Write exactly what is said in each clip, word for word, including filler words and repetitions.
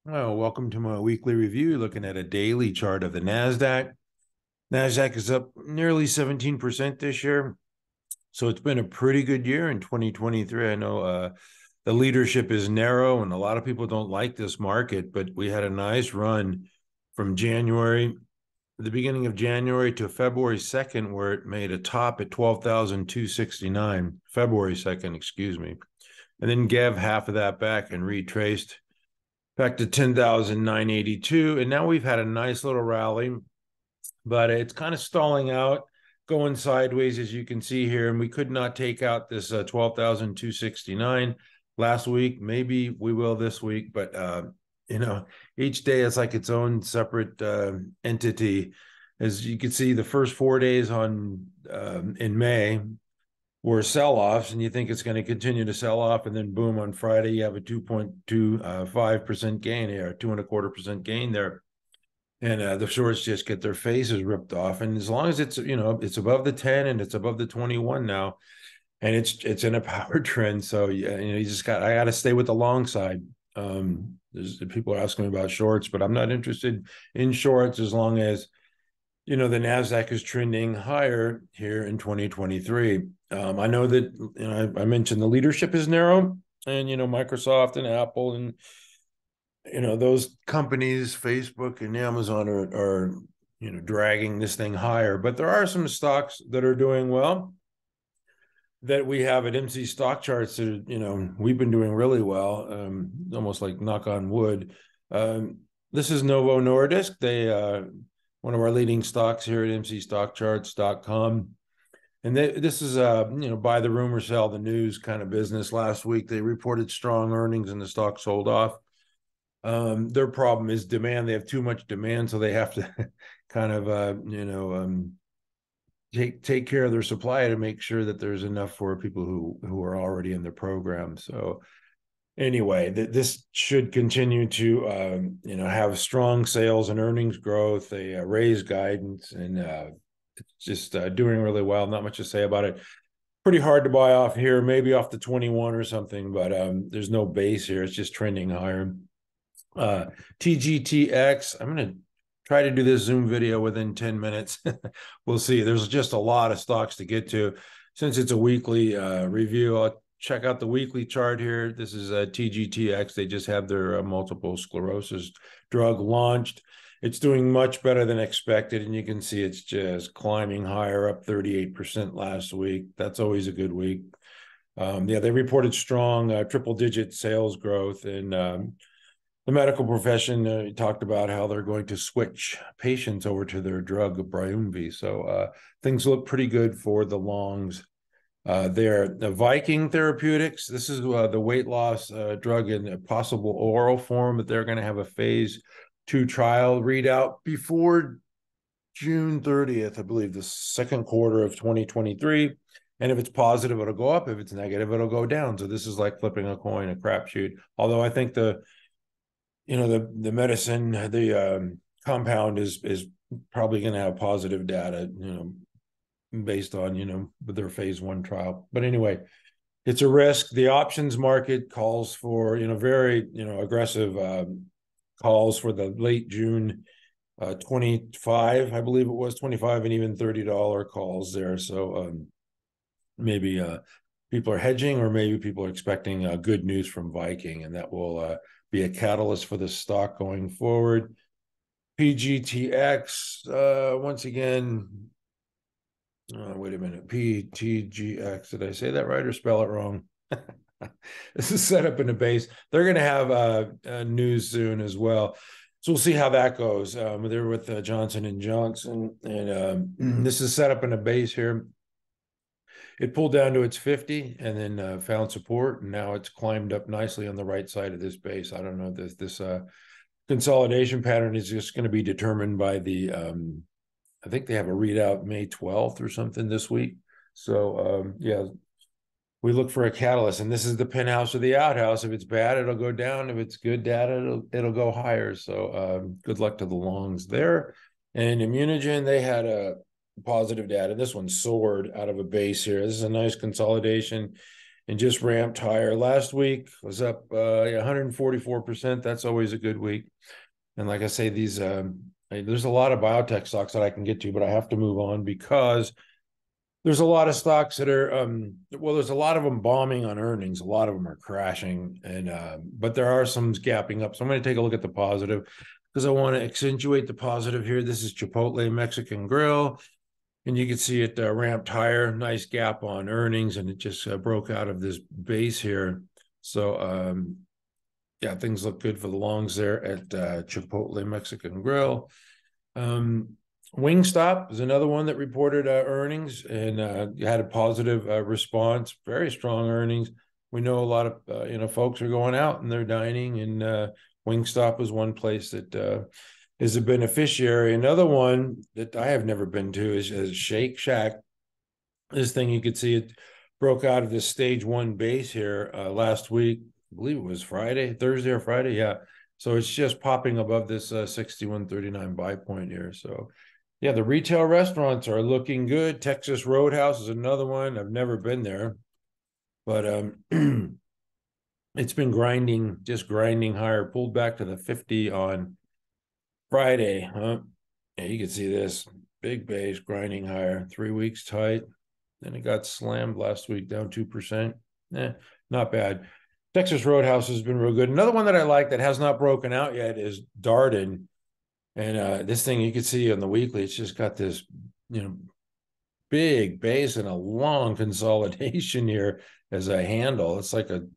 Well, welcome to my weekly review, looking at a daily chart of the NASDAQ. NASDAQ is up nearly seventeen percent this year. So it's been a pretty good year in twenty twenty-three. I know uh, the leadership is narrow and a lot of people don't like this market, but we had a nice run from January, the beginning of January to February second, where it made a top at twelve thousand two hundred sixty-nine, February second, excuse me, and then gave half of that back and retraced back to ten thousand nine hundred eighty-two. And now we've had a nice little rally, but it's kind of stalling out, going sideways, as you can see here. And we could not take out this uh, twelve thousand two hundred sixty-nine last week. Maybe we will this week, but uh, you know, each day is like its own separate uh, entity. As you can see, the first four days on um, in May were sell-offs, and you think it's going to continue to sell off, and then boom, on Friday you have a two point two five percent gain here, two and a quarter percent gain there, and uh, the shorts just get their faces ripped off. And as long as it's, you know, it's above the ten and it's above the twenty-one now, and it's it's in a power trend, so yeah, you know, you just got I got to stay with the long side. Um, there's people are asking me about shorts, but I'm not interested in shorts as long as, you know, the NASDAQ is trending higher here in twenty twenty-three. Um, I know that, you know, I, I mentioned the leadership is narrow, and, you know, Microsoft and Apple and, you know, those companies, Facebook and Amazon are, are, you know, dragging this thing higher. But there are some stocks that are doing well that we have at M C Stock Charts that, you know, we've been doing really well, um, almost like knock on wood. Um, this is Novo Nordisk. They, uh, one of our leading stocks here at M C stock charts dot com. And they, this is a, you know, buy the rumor, sell the news kind of business. Last week, they reported strong earnings and the stock sold off. Um, their problem is demand. They have too much demand, so they have to kind of, uh, you know, um, take take care of their supply to make sure that there's enough for people who who are already in the program. So anyway, th- this should continue to, um, you know, have strong sales and earnings growth. They uh, raise guidance, and uh, it's just uh, doing really well. Not much to say about it. Pretty hard to buy off here, maybe off the twenty-one or something, but um, there's no base here. It's just trending higher. Uh, T G T X, I'm going to try to do this Zoom video within ten minutes. We'll see. There's just a lot of stocks to get to. Since it's a weekly uh, review, I'll check out the weekly chart here. This is uh, T G T X. They just have their uh, multiple sclerosis drug launched. It's doing much better than expected, and you can see it's just climbing higher, up thirty-eight percent last week. That's always a good week. Um, yeah, they reported strong uh, triple-digit sales growth, and um, the medical profession uh, talked about how they're going to switch patients over to their drug, Briumvi. So uh, things look pretty good for the longs. Uh, there, the Viking Therapeutics, this is uh, the weight loss uh, drug in a possible oral form, but they're going to have a phase two trial readout before June thirtieth, I believe, the second quarter of twenty twenty-three. And if it's positive, it'll go up. If it's negative, it'll go down. So this is like flipping a coin, a crapshoot. Although I think the, you know, the the medicine, the um, compound is is probably going to have positive data, you know, based on, you know, their phase one trial. But anyway, it's a risk. The options market calls for, you know, very, you know, aggressive um, calls for the late June uh, twenty-five, I believe it was twenty-five, and even thirty dollar calls there. So um, maybe uh, people are hedging, or maybe people are expecting uh, good news from Viking, and that will uh, be a catalyst for the stock going forward. P G T X, uh, once again, uh, wait a minute, P T G X, did I say that right or spell it wrong? This is set up in a base. They're going to have uh, uh, news soon as well. So we'll see how that goes. Um, they're with uh, Johnson and Johnson, and um, this is set up in a base here. It pulled down to its fifty and then uh, found support, and now it's climbed up nicely on the right side of this base. I don't know, this this uh, consolidation pattern is just going to be determined by the, um, I think they have a readout May twelfth or something this week. So um, yeah, we look for a catalyst, and this is the penthouse or the outhouse. If it's bad, it'll go down. If it's good data, it'll, it'll go higher. So um, good luck to the longs there. And Immunogen, they had a positive data. This one soared out of a base here. This is a nice consolidation. and just ramped higher. Last week was up uh, one hundred forty-four percent. That's always a good week. And like I say, these um, there's a lot of biotech stocks that I can get to, but I have to move on because there's a lot of stocks that are um, well, there's a lot of them bombing on earnings. A lot of them are crashing, and uh, but there are some gapping up. So I'm going to take a look at the positive because I want to accentuate the positive here. This is Chipotle Mexican Grill. And you can see it uh, ramped higher, nice gap on earnings, and it just uh, broke out of this base here. So, um, yeah, things look good for the longs there at uh, Chipotle Mexican Grill. Um, Wingstop is another one that reported uh, earnings and uh, had a positive uh, response, very strong earnings. We know a lot of, uh, you know, folks are going out and they're dining, and uh, Wingstop is one place that uh, is a beneficiary. Another one that I have never been to is, is Shake Shack. This thing, you could see it broke out of this stage one base here uh, last week. I believe it was Friday, Thursday or Friday. Yeah. So it's just popping above this uh, sixty-one thirty-nine buy point here. So yeah, the retail restaurants are looking good. Texas Roadhouse is another one. I've never been there, but um, it's been grinding, just grinding higher, pulled back to the fifty on Friday, huh? Yeah, you can see this big base grinding higher, three weeks tight. Then it got slammed last week, down two percent. Eh, not bad. Texas Roadhouse has been real good. Another one that I like that has not broken out yet is Darden. And uh, this thing you can see on the weekly, it's just got this, you know, big base and a long consolidation here as a handle. It's like a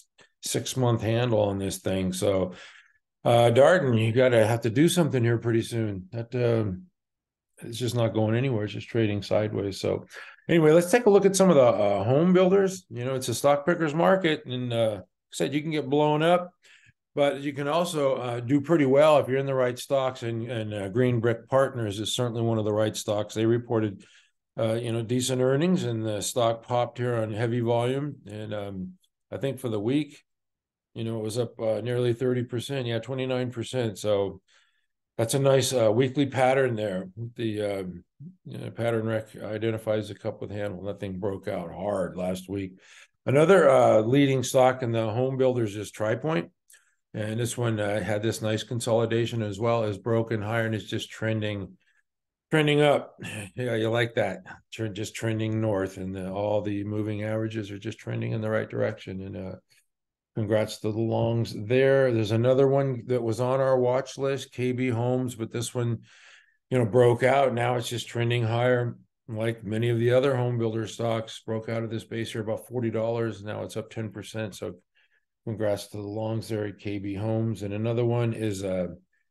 six month handle on this thing. So uh, Darden, you got to have to do something here pretty soon. That um, it's just not going anywhere. It's just trading sideways. So anyway, let's take a look at some of the uh, home builders. You know, it's a stock picker's market, and uh, like I said, you can get blown up, but you can also uh, do pretty well if you're in the right stocks. And, and uh, Green Brick Partners is certainly one of the right stocks. They reported, uh, you know, decent earnings, and the stock popped here on heavy volume. And um, I think for the week, you know, it was up uh, nearly thirty percent. Yeah, twenty-nine percent. So that's a nice uh, weekly pattern there. The um, you know, pattern rec identifies a cup with handle. That thing broke out hard last week. Another uh, leading stock in the home builders is TriPoint. And this one uh, had this nice consolidation as well as broken higher, and it's just trending, trending up. Yeah, you like that. Just trending north, and the, all the moving averages are just trending in the right direction. And uh, congrats to the longs there. There's another one that was on our watch list, K B Homes, but this one, you know, broke out. Now it's just trending higher. Like many of the other home builder stocks, broke out of this base here about forty dollars. Now it's up ten percent. So congrats to the longs there at K B Homes. And another one is uh,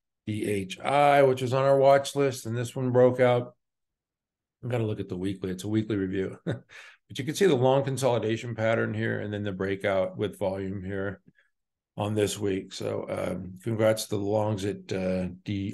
D H I, which is on our watch list. And this one broke out. I've got to look at the weekly. It's a weekly review. But you can see the long consolidation pattern here, and then the breakout with volume here on this week. So um, congrats to the longs at uh, D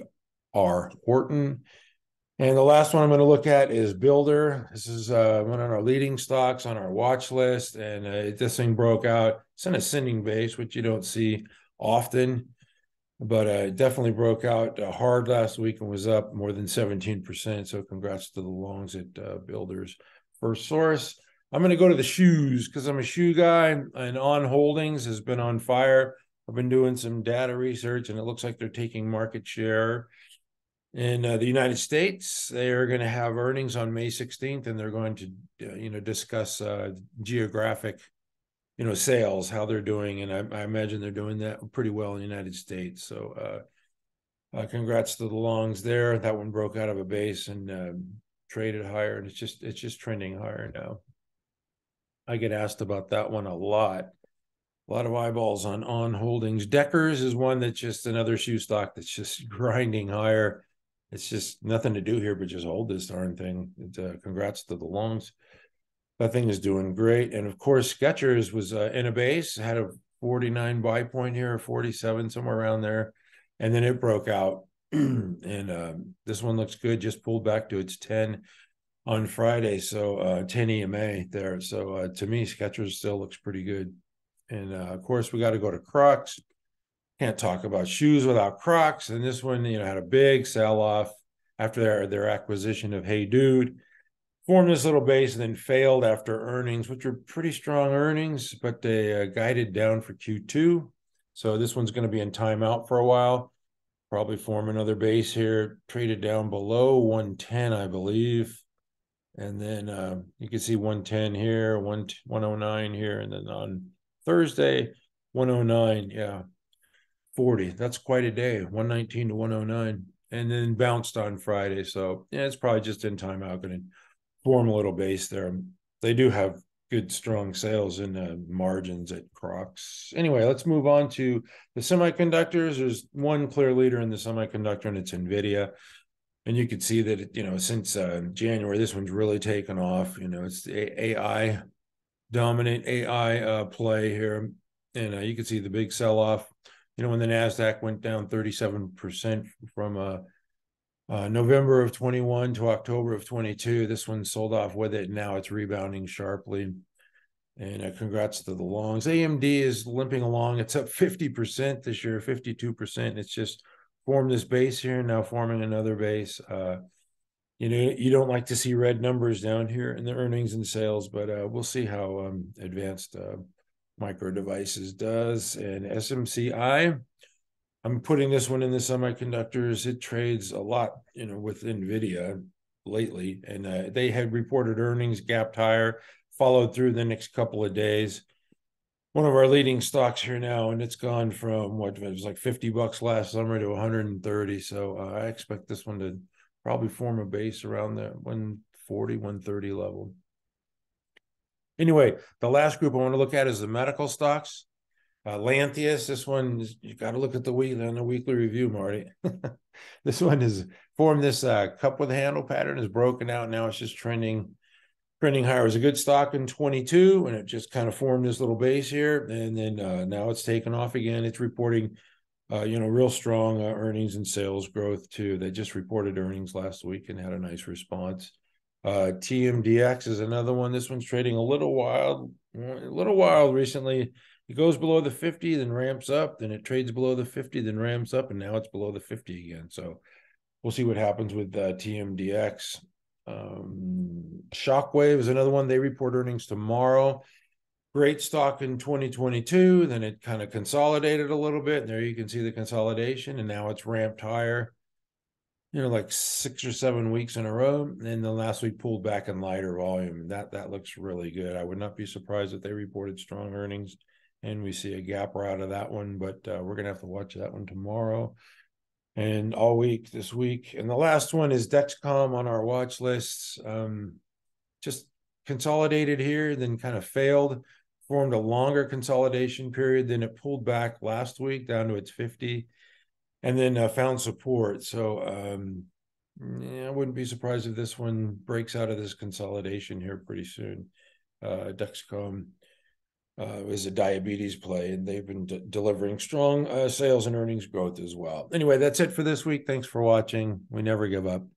R Horton. And the last one I'm going to look at is Builder. This is uh, one of our leading stocks on our watch list. And uh, this thing broke out. It's an ascending base, which you don't see often. But uh, it definitely broke out uh, hard last week and was up more than seventeen percent. So congrats to the longs at uh, Builders. First Source. I'm going to go to the shoes because I'm a shoe guy, and On Holdings has been on fire. I've been doing some data research, and it looks like they're taking market share in uh, the United States. They are going to have earnings on May sixteenth, and they're going to, uh, you know, discuss uh, geographic, you know, sales, how they're doing. And I, I imagine they're doing that pretty well in the United States. So uh, uh, congrats to the longs there. That one broke out of a base and uh, traded higher, and it's just, it's just trending higher now. I get asked about that one a lot. A lot of eyeballs on On Holdings. Deckers is one that's just another shoe stock that's just grinding higher. It's just nothing to do here but just hold this darn thing. It, uh, congrats to the longs. That thing is doing great. And of course, Skechers was uh, in a base, had a forty-nine buy point here, or forty-seven, somewhere around there. And then it broke out. And um, this one looks good, just pulled back to its ten on Friday. So uh, ten E M A there. So uh, to me, Skechers still looks pretty good. And uh, of course, we got to go to Crocs. Can't talk about shoes without Crocs. And this one, you know, had a big sell off after their, their acquisition of Hey Dude. formed this little base and then failed after earnings, which were pretty strong earnings, but they uh, guided down for Q two. So this one's going to be in timeout for a while. Probably form another base here, traded down below one ten, I believe. And then uh, you can see one ten here, one oh nine here, and then on Thursday, one oh nine, yeah, forty. That's quite a day, one nineteen to one oh nine. And then bounced on Friday. So yeah, it's probably just in timeout, going to form a little base there. They do have good, strong sales and uh, margins at Crocs. Anyway, let's move on to the semiconductors. There's one clear leader in the semiconductor, and it's NVIDIA. And you can see that, you know, since uh, January, this one's really taken off. You know, it's the A I dominant A I uh, play here. And uh, you can see the big sell-off. You know, when the NASDAQ went down thirty-seven percent from uh, uh, November of twenty-one to October of twenty-two, this one sold off with it. Now it's rebounding sharply. And uh, congrats to the longs. A M D is limping along. It's up fifty percent this year, fifty-two percent. It's just formed this base here, now forming another base. Uh, you know, you don't like to see red numbers down here in the earnings and sales, but uh, we'll see how um, Advanced uh, Micro Devices does. And S M C I, I'm putting this one in the semiconductors. It trades a lot, you know, with NVIDIA lately, and uh, they had reported earnings, gapped higher, followed through the next couple of days. One of our leading stocks here now, and it's gone from what it was like fifty bucks last summer to one hundred thirty. So uh, I expect this one to probably form a base around the one forty, one thirty level. Anyway, the last group I want to look at is the medical stocks. Uh, Lantheus, this one, you got to look at the weekly on the weekly review, Marty. This one has formed this uh, cup with a handle pattern, is broken out. Now it's just trending trending higher. It was a good stock in twenty-two, and it just kind of formed this little base here. And then uh, now it's taken off again. It's reporting, uh, you know, real strong uh, earnings and sales growth too. They just reported earnings last week and had a nice response. Uh, T M D X is another one. This one's trading a little wild, a little wild recently. It goes below the fifty, then ramps up, then it trades below the fifty, then ramps up, and now it's below the fifty again. So we'll see what happens with uh, T M D X. Um, Shockwave is another one. They report earnings tomorrow. Great stock in twenty twenty-two. Then it kind of consolidated a little bit. And there you can see the consolidation, and now it's ramped higher, you know, like six or seven weeks in a row. And then the last week pulled back in lighter volume. That, that looks really good. I would not be surprised if they reported strong earnings and we see a gap out of that one, but uh, we're going to have to watch that one tomorrow and all week this week. And the last one is Dexcom on our watch lists. Um, just consolidated here, then kind of failed, formed a longer consolidation period. Then it pulled back last week down to its fifty, and then uh, found support. So um, yeah, I wouldn't be surprised if this one breaks out of this consolidation here pretty soon. Uh, Dexcom Uh, is a diabetes play, and they've been de- delivering strong uh, sales and earnings growth as well. Anyway, that's it for this week. Thanks for watching. We never give up.